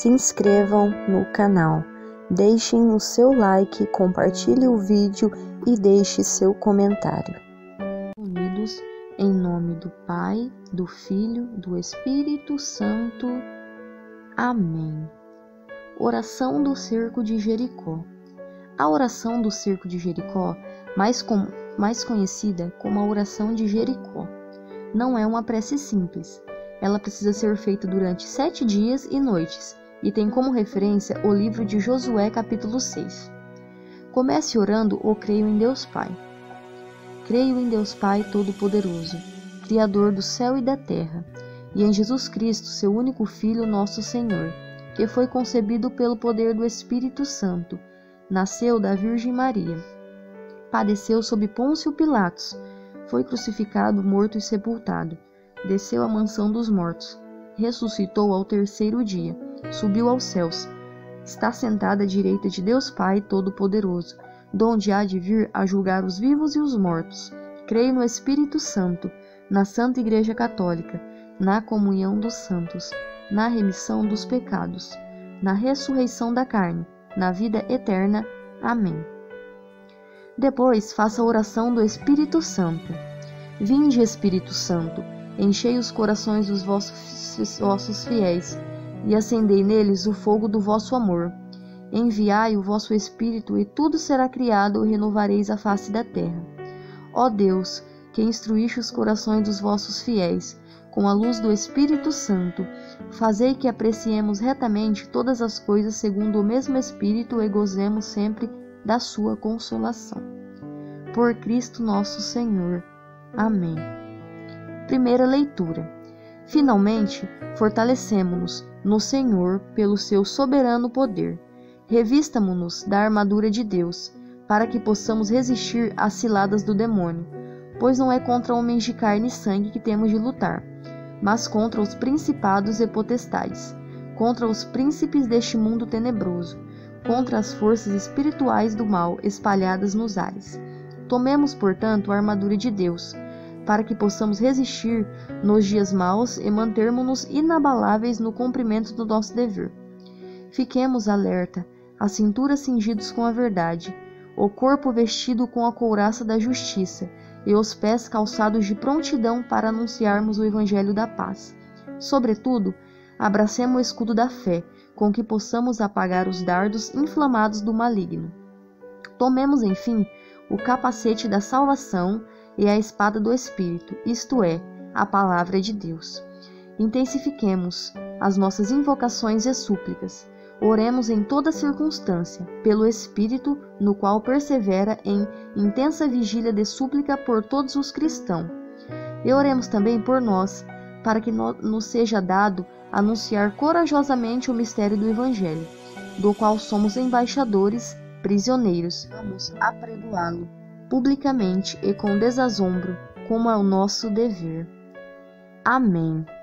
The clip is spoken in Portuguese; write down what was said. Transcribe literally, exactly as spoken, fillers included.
se inscrevam no canal, deixem o seu like, compartilhe o vídeo e deixe seu comentário. Unidos em nome do Pai, do Filho, do Espírito Santo. Amém. Oração do Cerco de Jericó. A oração do Cerco de Jericó, mais, com, mais conhecida como a oração de Jericó, não é uma prece simples. Ela precisa ser feita durante sete dias e noites e tem como referência o livro de Josué, capítulo seis. Comece orando o creio em Deus Pai. Creio em Deus Pai Todo-Poderoso, Criador do céu e da terra, e em Jesus Cristo, seu único Filho, nosso Senhor, que foi concebido pelo poder do Espírito Santo, nasceu da Virgem Maria, padeceu sob Pôncio Pilatos, foi crucificado, morto e sepultado, desceu à mansão dos mortos, ressuscitou ao terceiro dia, subiu aos céus, está sentado à direita de Deus Pai Todo-Poderoso, donde há de vir a julgar os vivos e os mortos. Creio no Espírito Santo, na Santa Igreja Católica, na comunhão dos santos, na remissão dos pecados, na ressurreição da carne, na vida eterna. Amém. Depois, faça a oração do Espírito Santo. Vinde, Espírito Santo, enchei os corações dos vossos, vossos fiéis, e acendei neles o fogo do vosso amor. Enviai o vosso Espírito, e tudo será criado, e renovareis a face da terra. Ó Deus, que instruíste os corações dos vossos fiéis, com a luz do Espírito Santo, fazei que apreciemos retamente todas as coisas segundo o mesmo Espírito e gozemos sempre da sua consolação. Por Cristo nosso Senhor. Amém. Primeira leitura. Finalmente, fortalecemo-nos no Senhor pelo seu soberano poder. Revistamo-nos da armadura de Deus, para que possamos resistir às ciladas do demônio, pois não é contra homens de carne e sangue que temos de lutar, mas contra os principados e potestades, contra os príncipes deste mundo tenebroso, contra as forças espirituais do mal espalhadas nos ares. Tomemos, portanto, a armadura de Deus, para que possamos resistir nos dias maus e mantermos-nos inabaláveis no cumprimento do nosso dever. Fiquemos alerta, a cintura cingidos com a verdade, o corpo vestido com a couraça da justiça e os pés calçados de prontidão para anunciarmos o evangelho da paz. Sobretudo, abracemos o escudo da fé, com que possamos apagar os dardos inflamados do maligno. Tomemos, enfim, o capacete da salvação e a espada do Espírito, isto é, a palavra de Deus. Intensifiquemos as nossas invocações e súplicas. Oremos em toda circunstância, pelo Espírito, no qual persevera em intensa vigília de súplica por todos os cristãos. E oremos também por nós, para que nos seja dado anunciar corajosamente o mistério do Evangelho, do qual somos embaixadores, prisioneiros. Vamos apregoá-lo publicamente e com desassombro, como é o nosso dever. Amém.